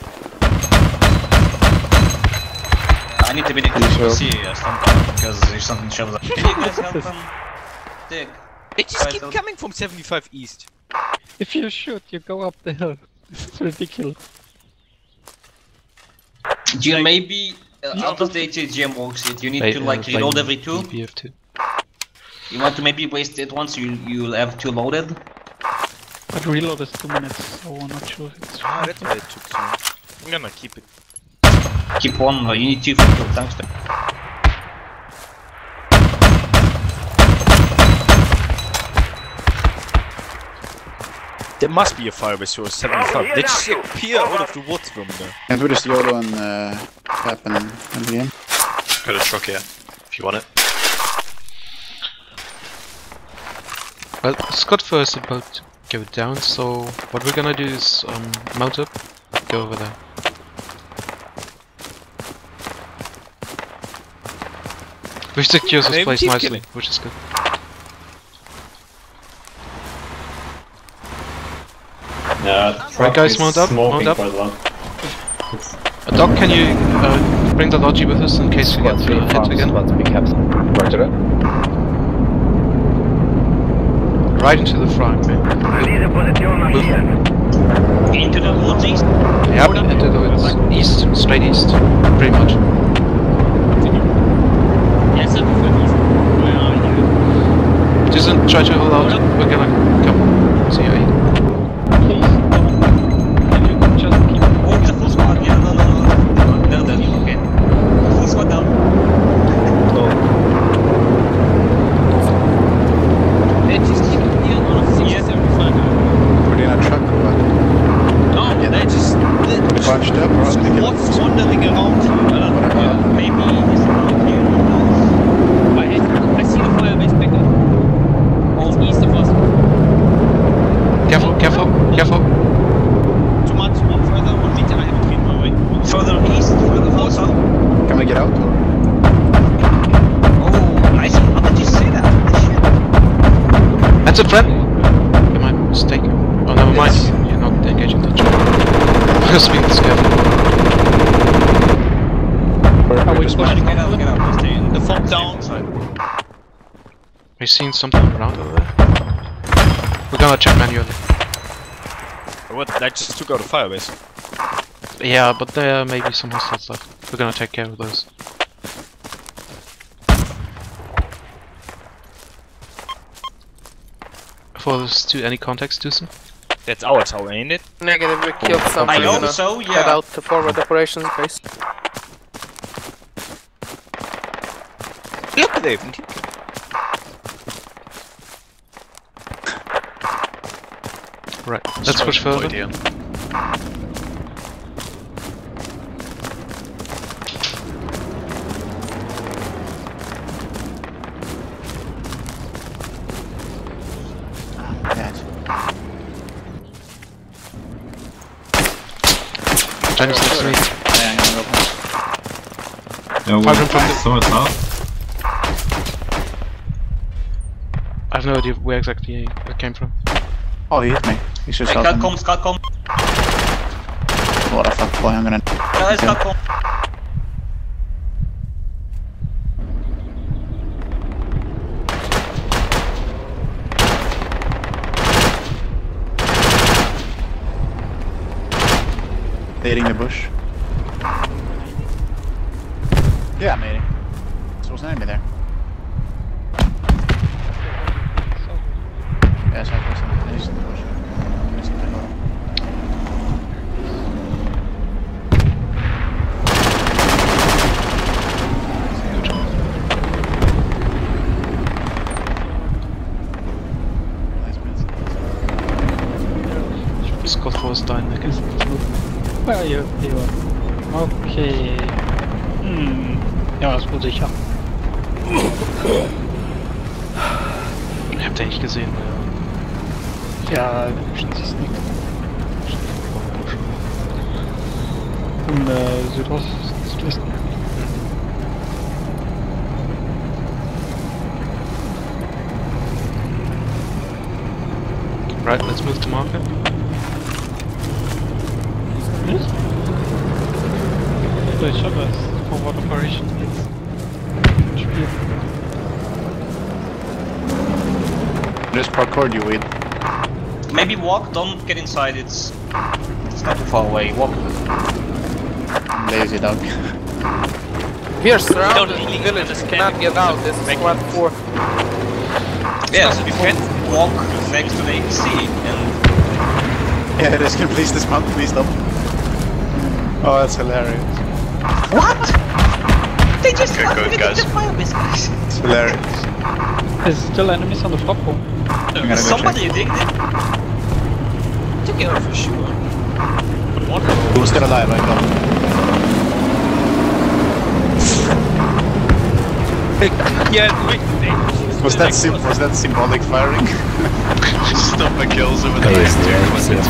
Speaker 2: I need to be the QC because there's something shows up. Can you guys help them dig?
Speaker 4: They just keep coming from 75 east.
Speaker 10: If you shoot, you go up the hill. It's ridiculous.
Speaker 2: Do you maybe out of the HGM worksheet, you need to like reload every 2?
Speaker 3: BF2.
Speaker 2: You want to maybe waste it once you'll have 2 loaded?
Speaker 10: But reload is 2 minutes, so I'm not sure if it's...
Speaker 4: Ah, that's why it took so long. I'm gonna keep it.
Speaker 2: Keep 1, you need 2 for 2 tungsten.
Speaker 4: There must be a fire base for 75. They just appear out of the woods from there.
Speaker 1: Can we just YOLO and happen in the game?
Speaker 5: Got a truck here, if you want it.
Speaker 3: Well, Scott first about to go down, so what we're gonna do is mount up, go over there. We've secured this place nicely, which is good.
Speaker 14: Yeah,
Speaker 3: right guys, mount up, mount up. Doc, can you bring the Logi with us in case we get hit again? Right into the front, man.
Speaker 2: Into the woods east?
Speaker 3: Yep, into the woods. East, straight east. Pretty much.
Speaker 2: Yes, I'm east. Where are you?
Speaker 3: Just try to hold out. We're gonna come. See you.
Speaker 10: Please, can you just keep...
Speaker 2: Oh, it's a full squad. Yeah, no. Okay. Full squad down.
Speaker 4: No.
Speaker 2: They just keep here on 675.
Speaker 1: Put in a truck or what?
Speaker 2: No, they just...
Speaker 1: Bunched up or
Speaker 2: what's wandering around here? I don't know. Maybe he's around here. I see the fire base back up. All east of us.
Speaker 3: Careful.
Speaker 2: Too much further, 1 meter, I have a clean my way. Further east, further south.
Speaker 1: Can we get out?
Speaker 2: Oh, I see. How did you say that?
Speaker 3: That's a friend! Am I mistaken? Oh, never mind. You're not engaging the truck. Just being scared.
Speaker 10: Are we pushing?
Speaker 2: Get out, stay in. The fog down.
Speaker 3: We've seen something around over there. We're gonna check manually.
Speaker 4: What? I just took out a fire base.
Speaker 3: Yeah, but there may be some hostiles left. We're gonna take care of those. For those two, any contacts, Doosan?
Speaker 4: That's our tower, ain't it?
Speaker 6: Negative, we killed something.
Speaker 2: I hope so, yeah.
Speaker 6: Head out to forward operations base.
Speaker 4: Look at them!
Speaker 3: Right, let's push further. Chinese next to me.
Speaker 14: Yeah, so it's out.
Speaker 3: I have no idea where exactly it came from.
Speaker 1: Oh, he hit me. He's just
Speaker 2: Hey, Scott,
Speaker 1: What the fuck, boy, I'm gonna...
Speaker 2: Yeah, Scott.
Speaker 1: Hitting the bush. Yeah, mate. There was an enemy there. Yes, I was in the bush. Missing the door.
Speaker 3: Scott was dying again.
Speaker 10: Well, you okay. Ja, das wurde sicher.
Speaker 3: Habt ihr nicht gesehen?
Speaker 10: Ja, das ist nichts. Im Südwesten.
Speaker 3: Right, let's move to marker.
Speaker 10: Yes? They shot us for what operation?
Speaker 1: Just parkour you with.
Speaker 2: Maybe walk, don't get inside, it's not too far away, walk.
Speaker 1: Lazy dog.
Speaker 6: We are surrounded in the village, cannot get out, this is squad 4.
Speaker 2: Yeah, so you can walk next to the APC and...
Speaker 1: Yeah, this can please dismount, please stop. Oh, that's hilarious.
Speaker 2: What? They just
Speaker 5: Okay, good, guys.
Speaker 2: the firebase, guys.
Speaker 1: It's hilarious.
Speaker 10: There's still enemies on the platform.
Speaker 2: Somebody digged it. Took it out for sure. But what?
Speaker 1: Who's still alive, I know. Was that symbolic firing?
Speaker 5: Stop my kills over there.
Speaker 1: I'm scared, I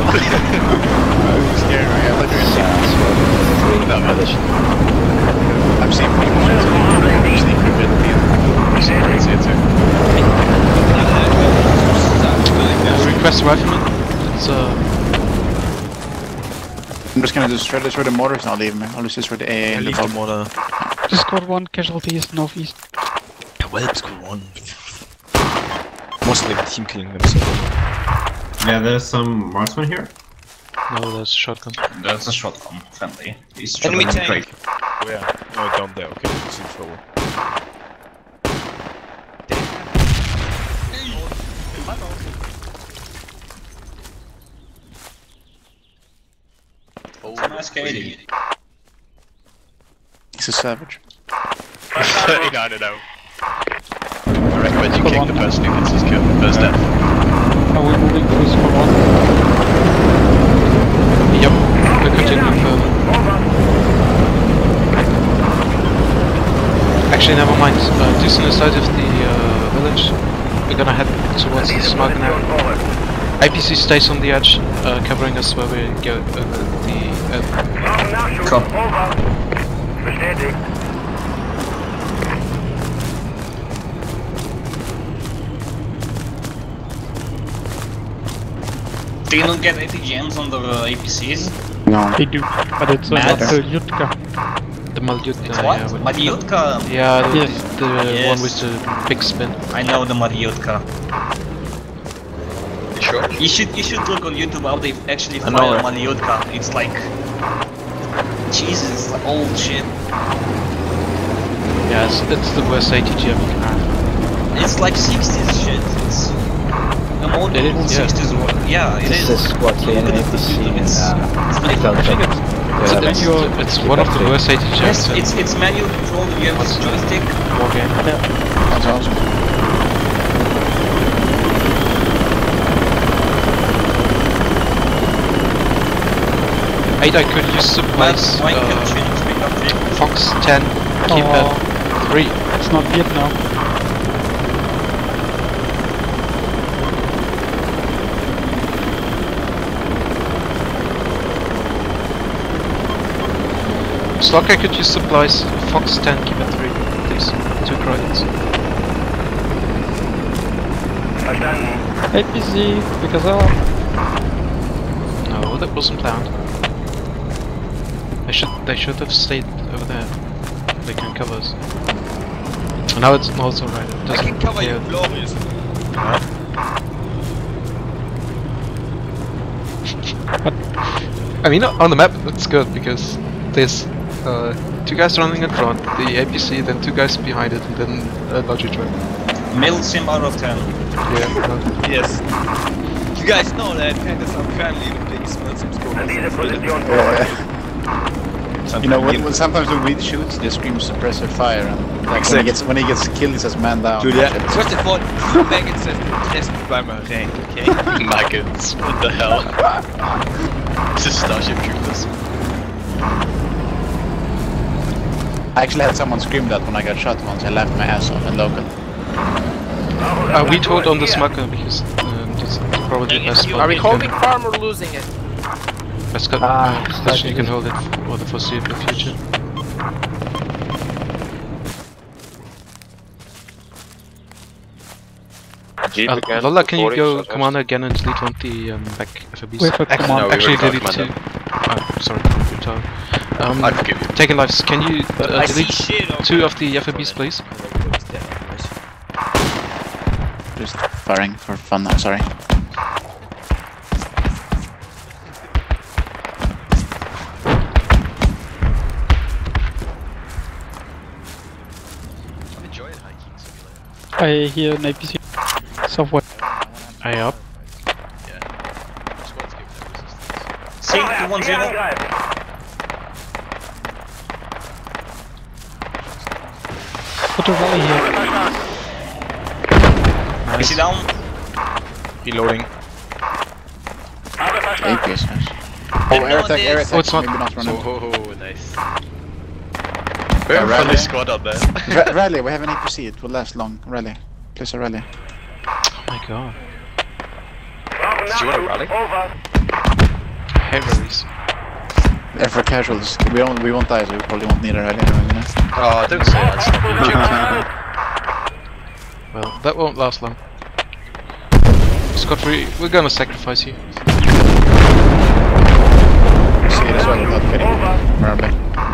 Speaker 1: thought you were I'm seeing people
Speaker 3: Request rifleman. It's
Speaker 1: I'm just gonna destroy this where the mortar's not leaving me. I'll just destroy the AA and the bomb.
Speaker 5: mortar.
Speaker 10: The squad 1 casualties northeast.
Speaker 4: Well, squad 1. Most likely team killing themselves.
Speaker 14: Yeah, there's some marksman here.
Speaker 3: no, that's a shotgun.
Speaker 14: That's a shotgun, friendly. He's
Speaker 2: Enemy
Speaker 14: shotgun
Speaker 2: tank.
Speaker 14: great.
Speaker 4: Oh yeah, oh down there, okay, it's in trouble.
Speaker 2: Nice KD.
Speaker 1: He's a savage.
Speaker 5: 39 and 0. I recommend you kick the person who gets his kill, first death.
Speaker 10: Are we moving to squad 1?
Speaker 3: Yep, we're continuing further. Actually, never mind. Just on the side of the village, we're gonna head towards the smoke now. IPC stays on the edge, covering us where we go the...
Speaker 12: Over. Bestätigt.
Speaker 2: Do you not get ATGMs on the APCs?
Speaker 1: No.
Speaker 10: They do, but it's not the Yutka.
Speaker 3: The Maljutka,
Speaker 2: It's what?
Speaker 3: yeah.
Speaker 2: Mariotka?
Speaker 3: Yeah, the,
Speaker 10: Yes.
Speaker 3: the
Speaker 2: Yes.
Speaker 3: one with the big spin.
Speaker 2: I know the Mariotka.
Speaker 5: Sure.
Speaker 2: You should look on YouTube how they actually
Speaker 4: I know
Speaker 2: fire
Speaker 4: it.
Speaker 2: Mariotka. It's like... Jesus, it's like old shit.
Speaker 3: Yeah, it's the worst ATGM you can have.
Speaker 2: It's like 60s shit. It's a more
Speaker 3: It is,
Speaker 2: old
Speaker 3: yeah.
Speaker 2: 60s one. Yeah, it
Speaker 7: This
Speaker 2: is.
Speaker 7: is squad 3 and APC in Belgium.
Speaker 3: It's one of the worst ATGMs.
Speaker 2: Yes, it's manual control. You have this joystick.
Speaker 3: War game.
Speaker 1: That's awesome.
Speaker 3: I could use supplies. Fox 10, Keeper 3.
Speaker 10: It's not Vietnam.
Speaker 3: Slock, I could use supplies. Fox 10, Keeper 3. Please, 2 credits.
Speaker 10: APC, because of...
Speaker 3: No, that wasn't planned. They should have stayed over there. They can cover us. Now it's also right. It
Speaker 4: I
Speaker 3: doesn't
Speaker 4: can cover
Speaker 3: clear-
Speaker 4: you gloriously.
Speaker 3: I mean, on the map it's good because there's 2 guys running in front, the APC, then 2 guys behind it, and then a logic truck.
Speaker 2: Middle sim out of 10.
Speaker 3: Yeah.
Speaker 4: Yes. You guys know that Panthers are currently the biggest military score.
Speaker 1: You know, sometimes when we shoot, they scream suppressor fire, and like when he gets killed, he says man down.
Speaker 4: Julia, first of all, maggots says test by my rank, okay?
Speaker 5: Maggots, what the hell? This is Starship Troopers.
Speaker 1: I actually had someone scream that when I got shot once. I laughed my ass off in local.
Speaker 3: We told on the smuggler because that's probably the best spot.
Speaker 6: Are we holding farm or losing it?
Speaker 3: Best position you can hold it for the foreseeable future.
Speaker 8: jeep again.
Speaker 3: Lola, can you go
Speaker 8: reporting,
Speaker 3: commander again and delete one of the back FOBs?
Speaker 10: Wait for command.
Speaker 3: Actually,
Speaker 5: already
Speaker 3: delete
Speaker 5: got
Speaker 3: 2. Oh, sorry, good time.
Speaker 5: I forgive you.
Speaker 3: Taking lives, can you
Speaker 4: I see
Speaker 3: delete
Speaker 4: shit over
Speaker 3: 2 of the
Speaker 4: there.
Speaker 3: FOBs, please?
Speaker 1: Just firing for fun, I'm sorry.
Speaker 5: I'm enjoying hiking simulator.
Speaker 10: I hear an APC software.
Speaker 3: Eye up.
Speaker 5: Yeah. Squad's giving them resistance.
Speaker 14: See, the one's in it.
Speaker 10: Put a rally here.
Speaker 14: Is he down?
Speaker 4: Reloading.
Speaker 1: APS, nice. Oh, air attack, air attack.
Speaker 3: Oh, it's not.
Speaker 1: Maybe not running.
Speaker 5: Oh, nice. We have a friendly squad up there.
Speaker 1: Rally, we have an APC, it will last long. Rally. Place a rally.
Speaker 3: Oh my god.
Speaker 5: Do you want to rally?
Speaker 3: Heavies.
Speaker 1: Air for casuals. We won't die, so we probably won't need a rally anyway, you know?
Speaker 5: Oh, don't say that.
Speaker 3: Well, that won't last long. Scott, we're gonna sacrifice you.
Speaker 1: See it as well without getting probably.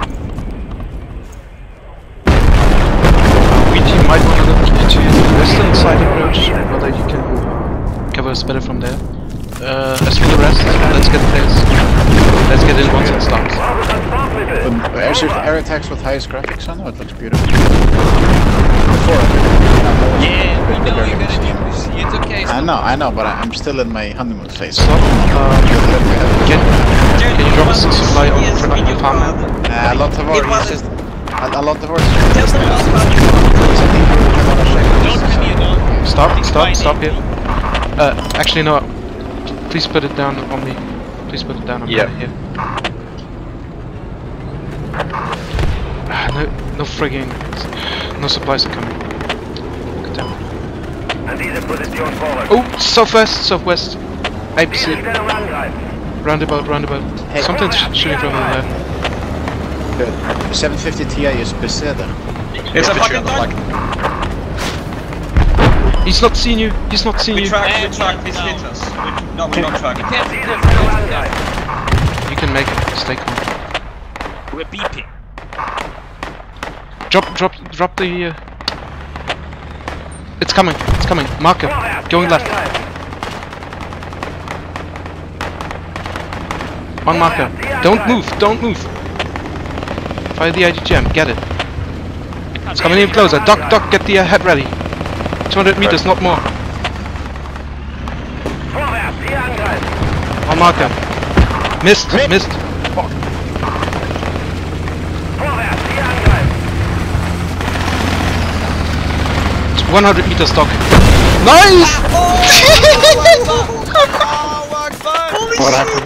Speaker 3: You might want to look into the western side approach, whether you can cover us better from there. As for the rest, let's get players. Let's get in once it starts.
Speaker 1: Air attacks with highest graphics on, it looks beautiful.
Speaker 2: Yeah, we know you're gonna do this. It's okay.
Speaker 1: I know, but I'm still in my honeymoon phase.
Speaker 3: So, can you drop us a supply on the farm?
Speaker 1: A lot of ore, he's just... A lot of ore.
Speaker 3: Stop here. Actually no. Please put it down on me. Please put it down on me here. No frigging... No supplies are coming. Look at that. Oh! Southwest! APC. Roundabout.
Speaker 1: Hey.
Speaker 3: Something's shooting from over there.
Speaker 1: The 750 Ti is besetted.
Speaker 14: It's a fucking tank!
Speaker 3: He's not seeing you! He's not seeing you!
Speaker 14: We track, this hit us. No, we don't track.
Speaker 3: You can make it. Stay calm.
Speaker 4: We're beeping.
Speaker 3: Drop the... It's coming. Marker. Going left. On marker. Don't move. Fire the IGGM. Get it. It's coming in closer. Doc, get the head ready. 200 meters, not more. On marker. Missed. Fuck. 100 meters, Doc. Nice!
Speaker 1: What happened?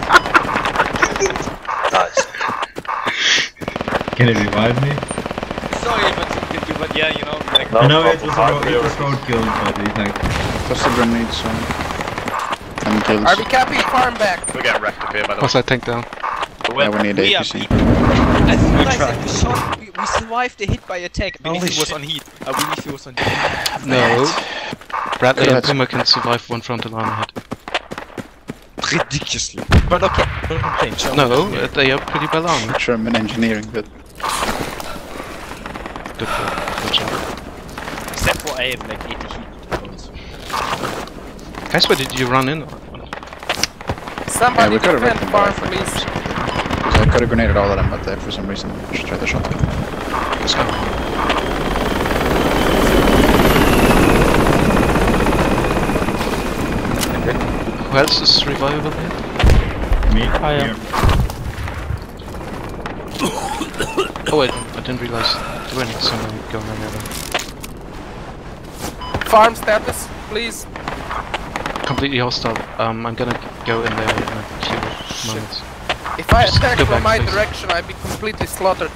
Speaker 14: Nice. Can it revive me?
Speaker 2: Sorry, but yeah, you know. Like,
Speaker 14: I know it was road kill, but we tank.
Speaker 1: What's the grenade, so... 10 kills.
Speaker 6: Are we capping farm back?
Speaker 5: We're getting wrecked up here, by the way.
Speaker 3: What's that tank down?
Speaker 1: Yeah, we need APC.
Speaker 2: I thought I said we shot, we survived the hit by attack. I believe he was on heat. I believe he was on heat.
Speaker 3: No. Bradley and Puma can survive one frontal line ahead.
Speaker 2: Ridiculously. But okay, don't complain.
Speaker 3: No, they are pretty well armed.
Speaker 1: German engineering, but...
Speaker 3: Good job.
Speaker 4: Except for I have like 80 heat.
Speaker 3: Guys, where did you run in?
Speaker 6: Somebody
Speaker 1: we could've
Speaker 6: defend
Speaker 1: wrecked them,
Speaker 6: farm,
Speaker 1: but
Speaker 6: please.
Speaker 1: I could have grenaded all of them, but for some reason I just tried the shotgun.
Speaker 3: Let's go. Who else is revivable here?
Speaker 14: Me?
Speaker 10: I am.
Speaker 3: Oh wait, I didn't realize there were someone going on there.
Speaker 6: Farm status, please.
Speaker 3: Completely hostile. I'm gonna go in there in a few moments.
Speaker 6: If I
Speaker 3: Just
Speaker 6: attack
Speaker 3: go
Speaker 6: from
Speaker 3: back,
Speaker 6: my
Speaker 3: please.
Speaker 6: direction, I'd be completely slaughtered.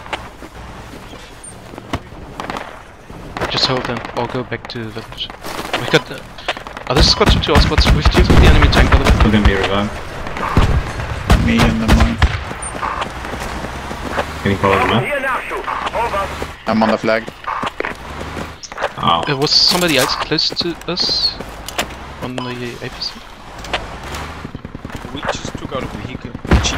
Speaker 3: Just hold them, or go back to the village. We've got the... this is squad 2 to our squads. We've used the enemy tank, by the way.
Speaker 14: We're gonna be revived.
Speaker 1: Me and the monk.
Speaker 14: Can you follow them up?
Speaker 1: I'm on the flag.
Speaker 14: Oh.
Speaker 3: Was somebody else close to us? on the APC.
Speaker 4: We just took out a vehicle. Cheap.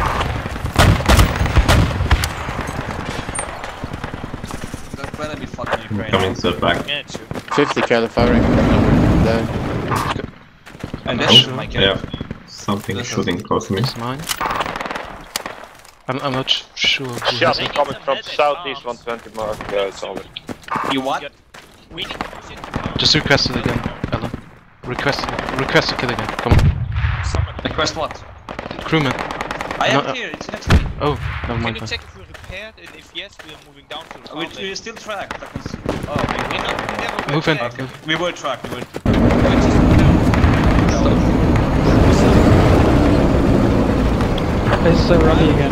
Speaker 2: That's gonna be fucking Ukraine.
Speaker 14: Coming to the back.
Speaker 4: Yeah, true.
Speaker 1: 50 cal firing. There.
Speaker 2: And
Speaker 14: Oh,
Speaker 2: that's my
Speaker 14: yeah. Something shooting close to me.
Speaker 3: It's mine. I'm not sure who
Speaker 8: Shot
Speaker 3: has it.
Speaker 8: coming from southeast 120 mark. Yeah, it's on it.
Speaker 2: You what?
Speaker 3: Just request it again, Alan. Request a kill again. Come on.
Speaker 2: Request what?
Speaker 3: Crewman.
Speaker 2: I am here, it's next to me.
Speaker 3: Oh, never
Speaker 4: Can
Speaker 3: mind.
Speaker 4: you check if we're repaired and if yes, we are moving down to the
Speaker 2: We're still tracked. I can see.
Speaker 4: Oh, we never
Speaker 3: Move in.
Speaker 2: Okay. We were tracked. We were.
Speaker 10: There's a rally again.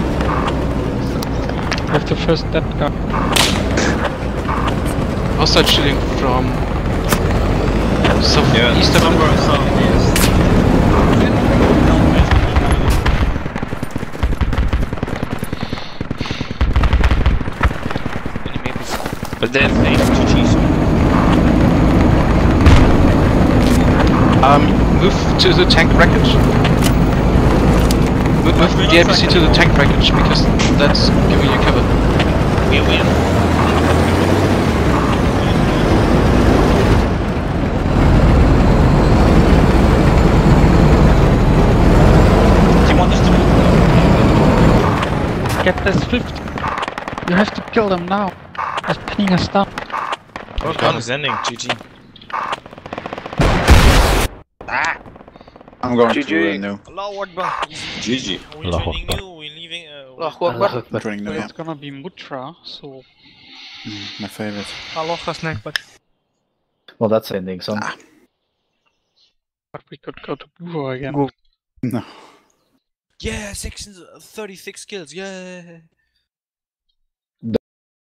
Speaker 10: We have the first dead guy.
Speaker 3: Also shooting from southeast of
Speaker 14: somewhere southeast.
Speaker 4: But then they GG's.
Speaker 3: Move to the tank wreckage. Move the APC to the tank wreckage because that's giving you cover.
Speaker 4: We win.
Speaker 2: Do you want us to
Speaker 10: Get this 50. You have to kill them now. They're pinning us down.
Speaker 4: Oh, gun is ending. GG.
Speaker 1: I'm going to new.
Speaker 4: Allahu Akbar.
Speaker 14: GG.
Speaker 4: We're joining new, we're leaving.
Speaker 6: Allahu Akbar.
Speaker 1: Joining new, yeah.
Speaker 10: It's gonna be Mutra, so.
Speaker 1: My favorite.
Speaker 7: Well, that's ending song.
Speaker 10: But we could go to Buvo again.
Speaker 1: No.
Speaker 4: Yeah, sections 36 kills, yeah.